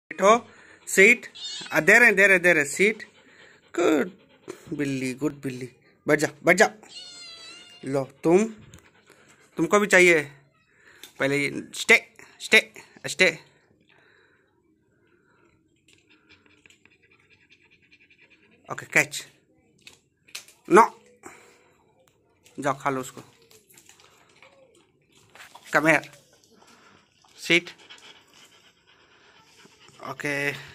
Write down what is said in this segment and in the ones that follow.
बैठो। सीट। दे रहे seat. Good बिल्ली, गुड बिल्ली। बैठ जा, बैठ जा। लो तुमको भी चाहिए। पहले stay stay stay. Okay, catch. No, जाओ खा लो उसको। Come here. Sit. Okay,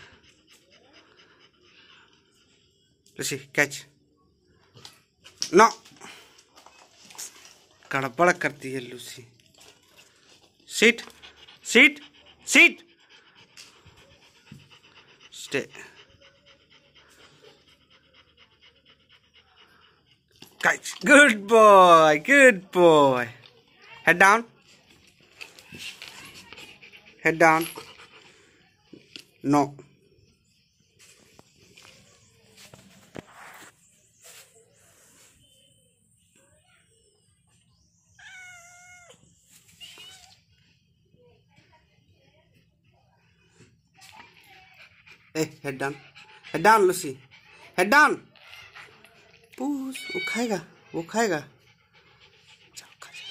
Lucy catch. No, गड़बड़ करती है Lucy. Sit sit sit. Stay. Catch. Good boy. Good boy. Head down. Head down. No. Hey, head down. Head down, Lucy. Head down. Push. वो खाएगा, वो खाएगा। जाओ खा जा।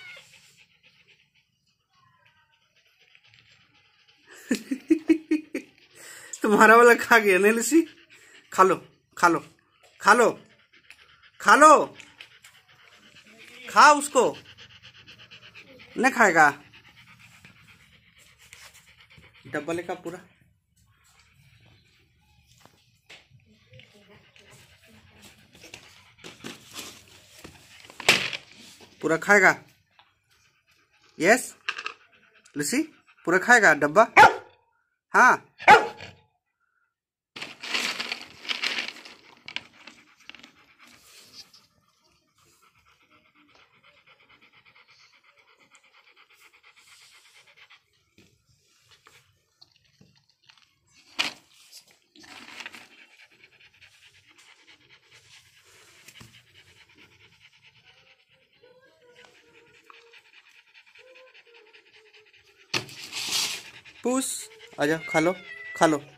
तुम्हारा वाला खा गया नहीं लूसी? खा लो, खा लो, खा लो, खा लो, खा उसको। नहीं खाएगा। डब्बा लेका पूरा। पूरा खाएगा। यस लूसी, पूरा खाएगा डब्बा। हाँ, पुश। आजा, खा लो, खा लो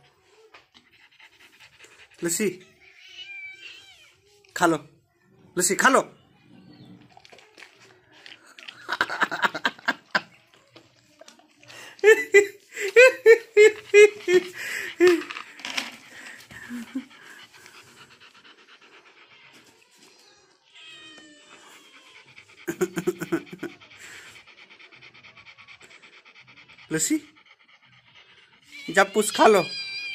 लूसी, खा लो लूसी, खा लो। लूसी, जब पुश खा लो।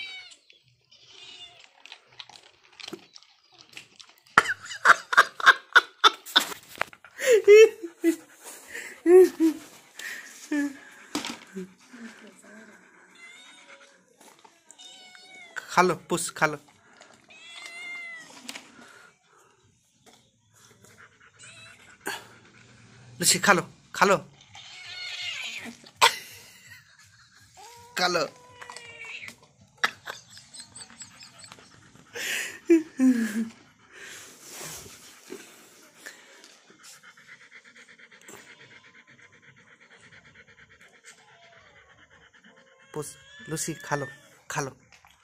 खा लो, पुश खा लो। लूसी खा लो, खा लो, खा लो। पुश लूसी, खा लो, खा लो।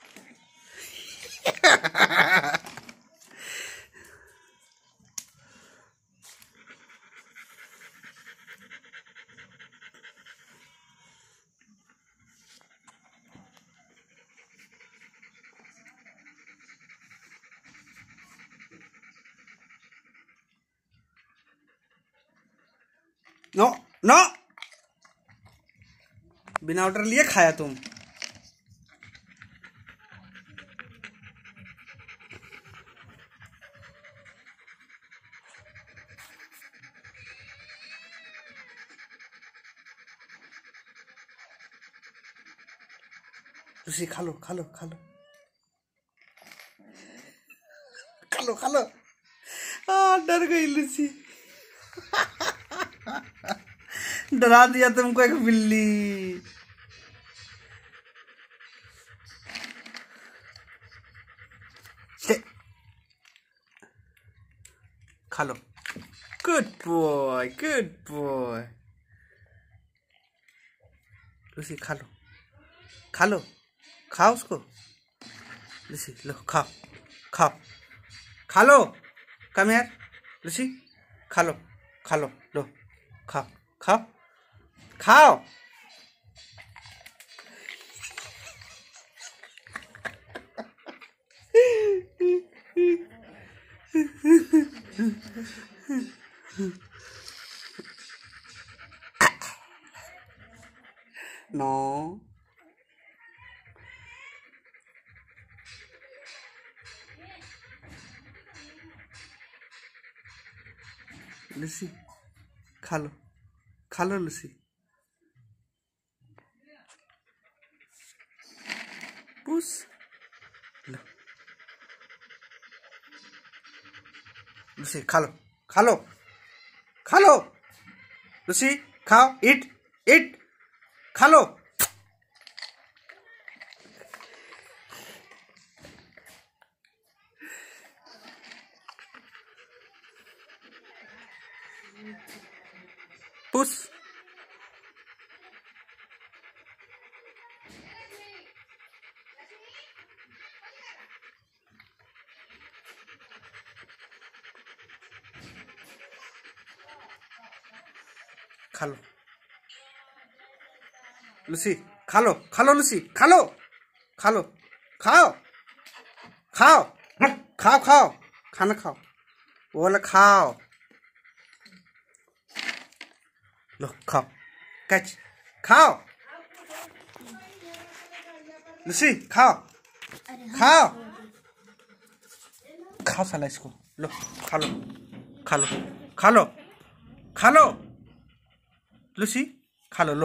नो नो, बिना ऑर्डर लिए खाया तुम। लूसी खा लो, खा लो, खा लो, खा लो, खा लो। डर गई लूसी। डरा दिया तुमको एक बिल्ली। खा लो। Good boy, good boy. Lucy खा लो, खा लो। खाओ उसको। लूसी लो खाओ खाओ, खा लो। कम यार लूसी, खा लो खा लो, लो खाओ खाओ खाओ। नो लूसी, खा लो लूसी। पुस लो लूसी, खा लो खा लो खा लो। लूसी खाओ, इट इट, खा लो। पुस खा लो लूसी, खा लो लूसी, खा लो खाओ खाओ खाओ खाओ, खाना खाओ, वो वाला खाओ। लो खाओ, कैच खाओ। लूसी खाओ खाओ खाओ साला इसको। लो खा लो खा लो खा लो खा लो लूसी, खा लो। लो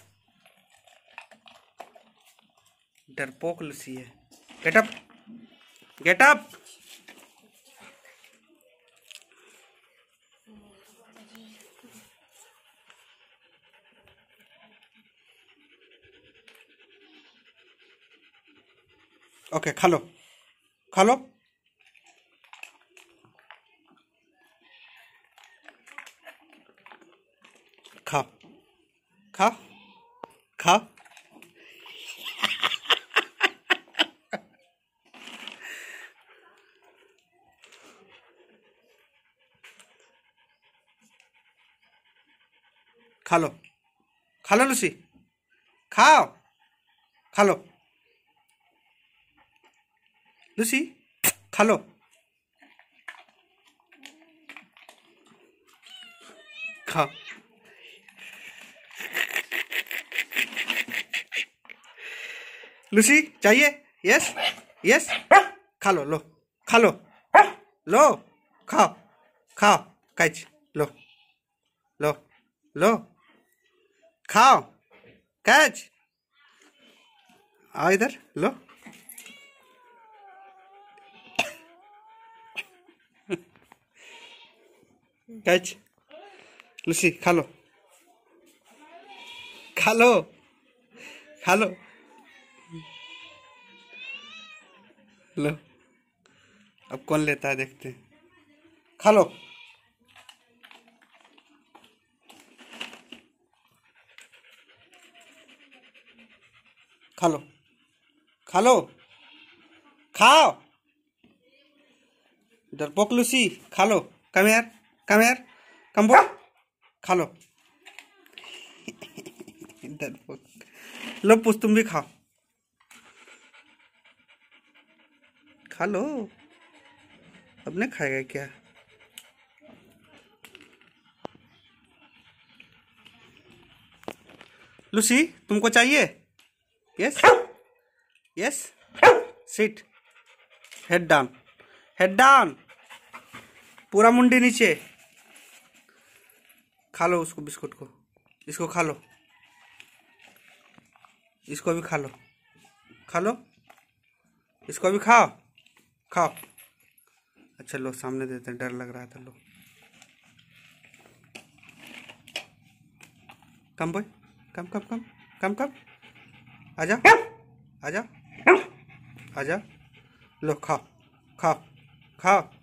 डरपोक लूसी है। Get up get up. Okay खा लो खा लो। खाओ खाओ खाओ। खा लो लूसी, खाओ खा लो लूसी, खा लो खाओ। लूसी चाहिए? यस यस, खा लो। लो खा लो लो खाओ खाओ, कैच लो लो लो खाओ, कैच। आओ इधर, लो कैच। लूसी खा लो खा लो खा लो। लो अब कौन लेता है देखते हैं। खा लो खा लो खा लो खाओ। डरपोक लूसी, खा लो। कम यार कम बोल, खा लो। डरपोक। लो पुछ, तुम भी खाओ। खा लो। अब नहीं खाएगा क्या? लूसी तुमको चाहिए? Yes yes, sit, head down, head down, पूरा मुंडी नीचे। खा लो उसको, बिस्कुट को, इसको खा लो, इसको भी खा लो, खा लो, इसको भी खाओ खाओ। अच्छा लो, सामने देते, डर लग रहा था। लो कम बॉय, कम कम कम कम कम, आजा आजा आजा। लो खाओ खाओ खाओ।